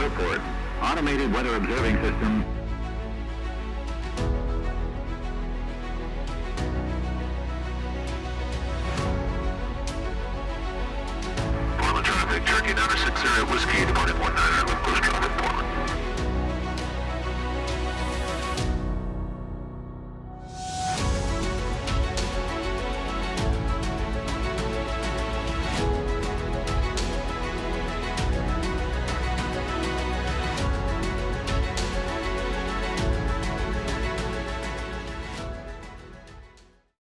Airport. Automated weather observing system. Traffic, Cherokee 906 Whiskey, departing 19 left coast.